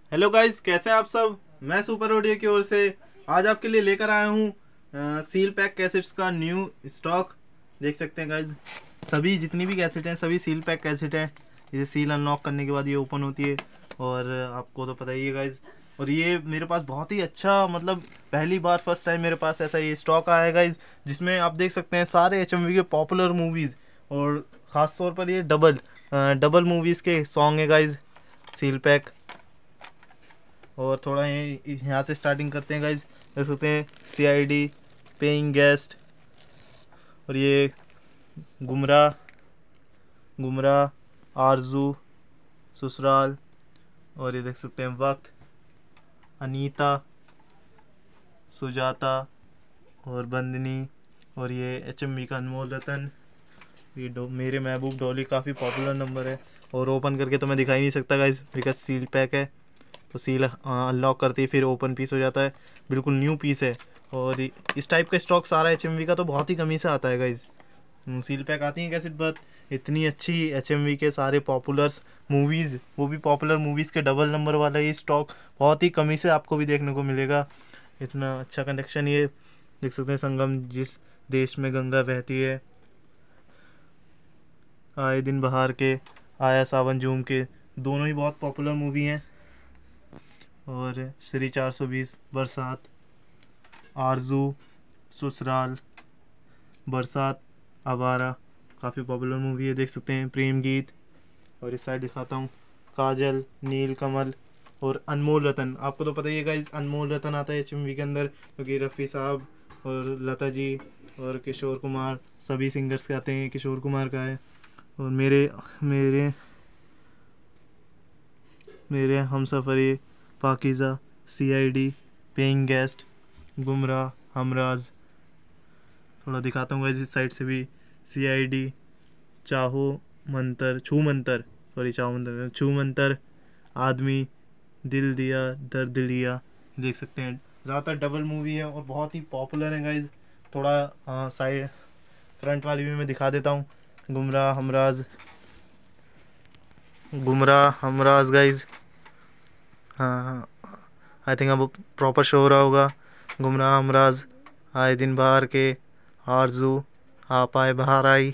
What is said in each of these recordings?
Hello guys, कैसे हैं आप सब। मैं सुपर ऑडियो की ओर से आज आपके लिए लेकर आया हूँ सील पैक कैसेट्स का न्यू स्टॉक। देख सकते हैं गाइस, सभी जितनी भी कैसेट हैं सभी सील पैक कैसेट हैं। इसे सील अनलॉक करने के बाद ये ओपन होती है और आपको तो पता ही है गाइस। और ये मेरे पास बहुत ही अच्छा, मतलब पहली बार फर्स्ट टाइम मेरे पास ऐसा ये स्टॉक आया है गाइस, जिसमें आप देख सकते हैं सारे एचएमवी के पॉपुलर मूवीज़ और ख़ास तौर पर ये डबल मूवीज़ के सॉन्ग है गाइस। Seal pack. और थोड़ा यहाँ से स्टार्टिंग करते हैं गाइज। देख सकते हैं सीआईडी, पेइंग गेस्ट, और ये गुमराह, आरजू, ससुराल, और ये देख सकते हैं वक्त, अनीता, सुजाता और बंदनी, और ये एचएमवी का अनमोल रतन। ये मेरे महबूब डॉली काफ़ी पॉपुलर नंबर है। और ओपन करके तो मैं दिखा ही नहीं सकता गाइज, बिकॉज सील पैक है। तो सील अनलॉक करते ही फिर ओपन पीस हो जाता है, बिल्कुल न्यू पीस है। और इस टाइप का स्टॉक सारा एचएमवी का तो बहुत ही कमी से आता है गाइज। सील पैक आती है कैसेट, बात इतनी अच्छी एचएमवी के सारे पॉपुलर्स मूवीज़, वो भी पॉपुलर मूवीज़ के डबल नंबर वाला ये स्टॉक बहुत ही कमी से आपको भी देखने को मिलेगा। इतना अच्छा कनेक्शन। ये देख सकते हैं संगम, जिस देश में गंगा बहती है, आए दिन बहार के, आया सावन झूम के, दोनों ही बहुत पॉपुलर मूवी हैं। और श्री 420, बरसात, आरजू, ससुराल, बरसात, आवारा, काफ़ी पॉपुलर मूवी है। देख सकते हैं प्रेम गीत। और इस साइड दिखाता हूँ काजल, नील कमल और अनमोल रतन। आपको तो पता ही है गाइस, अनमोल रतन आता है एचएमवी के अंदर, क्योंकि रफ़ी साहब और लता जी और किशोर कुमार, सभी सिंगर्स के आते हैं। किशोर कुमार का है। और मेरे मेरे मेरे हम सफ़र, Pakeezah, CID, paying guest, Gumrah, Humraaz. थोड़ा दिखाता हूँ गाइस इस साइड से भी। सीआईडी, चाहो मंतर, छू मंतर, सॉरी चाहो मंतर, छू मंतर, आदमी, दिल दिया दर्द लिया। देख सकते हैं ज़्यादातर डबल मूवी है और बहुत ही पॉपुलर है गाइज। थोड़ा साइड फ्रंट वाली भी मैं दिखा देता हूँ। गुमराह हमराज गाइज। हाँ हाँ, आई थिंक अब प्रॉपर शो हो रहा होगा। गुमराह हमराज, आए दिन बाहर के, आरजू, आप आए बाहर आई,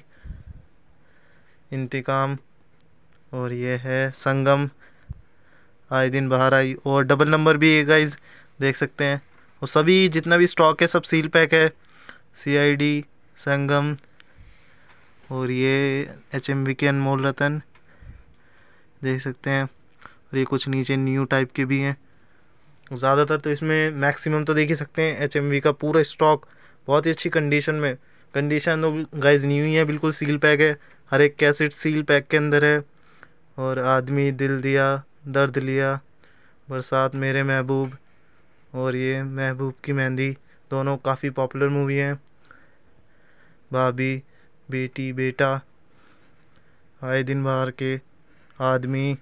इंतकाम, और ये है संगम, आए दिन बाहर आई। और डबल नंबर भी है गाइज, देख सकते हैं। और सभी जितना भी स्टॉक है सब सील पैक है। सीआईडी, संगम, और ये एचएमवी के अनमोल रतन, देख सकते हैं। और ये कुछ नीचे न्यू टाइप के भी हैं। ज़्यादातर तो इसमें मैक्सिमम तो देख ही सकते हैं एचएमवी का पूरा स्टॉक बहुत ही अच्छी कंडीशन में। कंडीशन तो गाइज न्यू ही है, बिल्कुल सील पैक है। हर एक कैसेट सील पैक के अंदर है। और आदमी, दिल दिया दर्द लिया, बरसात, मेरे महबूब, और ये महबूब की मेहंदी, दोनों काफ़ी पॉपुलर मूवी हैं। भाभी, बेटी, बेटा, आए दिन बाहर के, आदमी,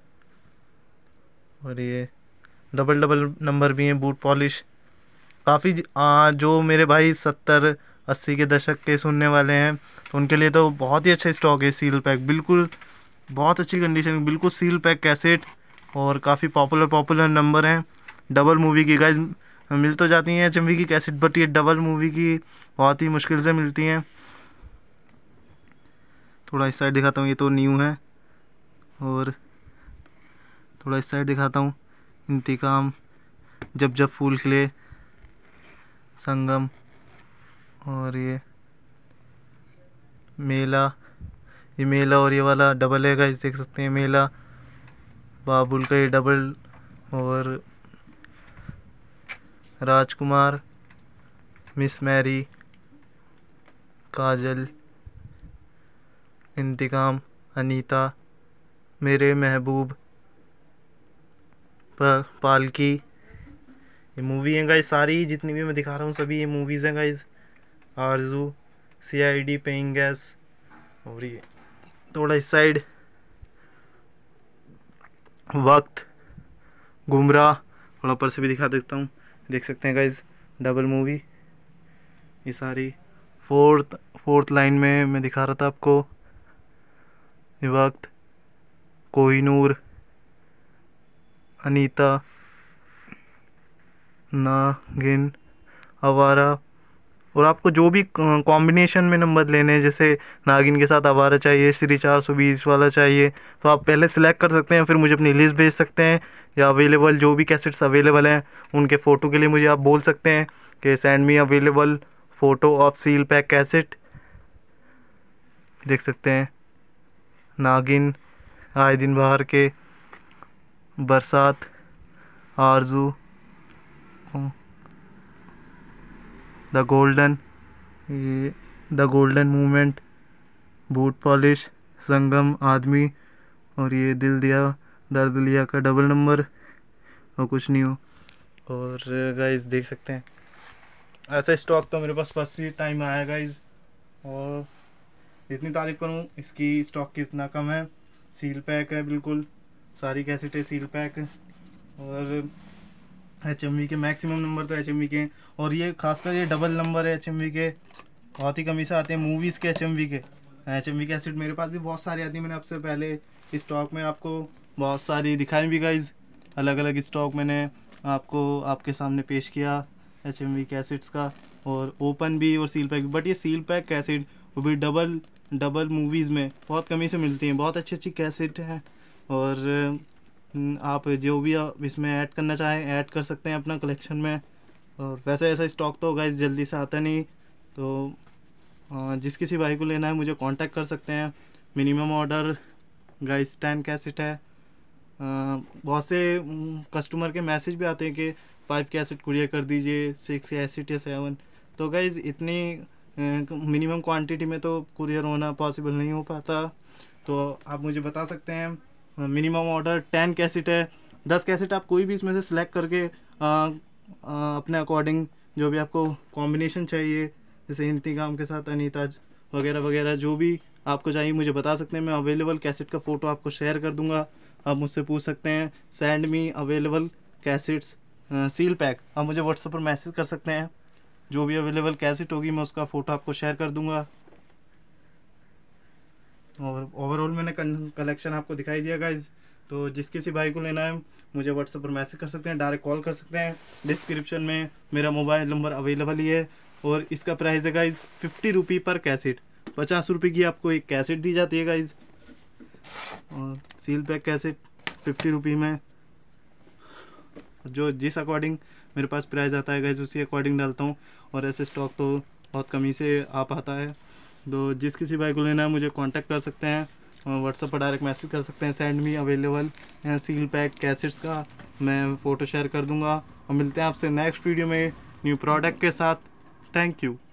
और ये डबल डबल नंबर भी हैं, बूट पॉलिश। काफ़ी जो मेरे भाई 70-80 के दशक के सुनने वाले हैं तो उनके लिए तो बहुत ही अच्छा स्टॉक है। सील पैक बिल्कुल बहुत अच्छी कंडीशन, बिल्कुल सील पैक कैसेट, और काफ़ी पॉपुलर पॉपुलर नंबर हैं। डबल मूवी की गाइज मिल तो जाती हैं एचएमवी की कैसेट, बट ये डबल मूवी की बहुत ही मुश्किल से मिलती हैं। थोड़ा इस साइड दिखाता हूँ, ये तो न्यू है। और थोड़ा इस साइड दिखाता हूँ, इंतकाम, जब जब फूल खिले, संगम, और ये मेला। ये मेला और ये वाला डबल है गाइस, देख सकते हैं मेला, बाबुल का ये डबल। और राजकुमार, मिस मैरी, काजल, इंतकाम, अनीता, मेरे महबूब, पालकी। ये मूवी है गाइस, सारी जितनी भी मैं दिखा रहा हूँ सभी ये मूवीज़ हैं गाइस। आरजू, सीआईडी, पेइंग गैस, और ये थोड़ा इस साइड वक्त, गुमराह, थोड़ा ऊपर से भी दिखा देता हूँ। देख सकते हैं गाइस डबल मूवी। ये सारी फोर्थ लाइन में मैं दिखा रहा था आपको। ये वक्त, कोहिनूर, अनीता, नागिन, आवारा। और आपको जो भी कॉम्बिनेशन में नंबर लेने हैं, जैसे नागिन के साथ आवारा चाहिए, श्री 420 वाला चाहिए, तो आप पहले सिलेक्ट कर सकते हैं, फिर मुझे अपनी लिस्ट भेज सकते हैं, या अवेलेबल जो भी कैसेट्स अवेलेबल हैं उनके फ़ोटो के लिए मुझे आप बोल सकते हैं कि send me available photo of seal pack cassette. देख सकते हैं नागिन, आए दिन बाहर के, बरसात, आरजू, द गोल्डन, ये the golden movement, boot polish, Sangam, Aadmi, और ये दिल दिया दर्द लिया का डबल नंबर, और कुछ नहीं हो। और गाइस देख सकते हैं ऐसा स्टॉक तो मेरे पास फर्स्ट ही टाइम आया गाइस, और इतनी तारीफ करूं इसकी, स्टॉक कितना कम है। सील पैक है बिल्कुल, सारी कैसेटें सील पैक, और HMV के मैक्सिमम नंबर तो HMV के हैं, और ये खासकर ये डबल नंबर है HMV के, बहुत ही कमी से आते हैं मूवीज़ के HMV के। HMV कैसेट मेरे पास भी बहुत सारी आती है, मैंने आपसे पहले स्टॉक में आपको बहुत सारी दिखाई भी गाइज, अलग अलग स्टॉक मैंने आपको आपके सामने पेश किया HMV कैसेट्स का, और ओपन भी और सील पैक भी। बट ये सील पैक कैसेट वो भी डबल मूवीज़ में बहुत कमी से मिलती हैं, बहुत अच्छी अच्छी कैसेट हैं, और आप जो भी आप इसमें ऐड करना चाहें ऐड कर सकते हैं अपना कलेक्शन में। और वैसे ऐसा स्टॉक तो गाइस जल्दी से आता नहीं, तो जिस किसी भाई को लेना है मुझे कांटेक्ट कर सकते हैं। मिनिमम ऑर्डर गाइस 10 कैसेट है। बहुत से कस्टमर के मैसेज भी आते हैं कि 5 कैसेट कुरियर कर दीजिए, 6 कैसेट या 7। तो गाइस इतनी मिनिमम क्वांटिटी में तो कुरियर होना पॉसिबल नहीं हो पाता, तो आप मुझे बता सकते हैं। मिनिमम ऑर्डर 10 कैसेट है, 10 कैसेट आप कोई भी इसमें से सिलेक्ट करके अपने अकॉर्डिंग जो भी आपको कॉम्बिनेशन चाहिए, जैसे इंतकाम के साथ अनीता वगैरह वगैरह, जो भी आपको चाहिए मुझे बता सकते हैं। मैं अवेलेबल कैसेट का फ़ोटो आपको शेयर कर दूंगा, आप मुझसे पूछ सकते हैं send me available cassettes seal pack. आप मुझे व्हाट्सएप पर मैसेज कर सकते हैं, जो भी अवेलेबल कैसेट होगी मैं उसका फ़ोटो आपको शेयर कर दूंगा। और ओवरऑल मैंने कलेक्शन आपको दिखाई दिया गाइज, तो जिस किसी भाई को लेना है मुझे व्हाट्सएप पर मैसेज कर सकते हैं, डायरेक्ट कॉल कर सकते हैं। डिस्क्रिप्शन में मेरा मोबाइल नंबर अवेलेबल ही है, और इसका प्राइस है गाइज 50 रुपये पर कैसेट। 50 रुपये की आपको एक कैसेट दी जाती है गाइज, और सील पैक कैसेट 50 रुपये में। जो जिस अकॉर्डिंग मेरे पास प्राइस आता है गाइज उसी अकॉर्डिंग डालता हूँ, और ऐसे स्टॉक तो बहुत कमी से आ पाता है। तो जिस किसी भाई को लेना है मुझे कांटेक्ट कर सकते हैं, व्हाट्सएप पर डायरेक्ट मैसेज कर सकते हैं send me available seal pack cassettes का, मैं फ़ोटो शेयर कर दूंगा। और मिलते हैं आपसे नेक्स्ट वीडियो में न्यू प्रोडक्ट के साथ। Thank you.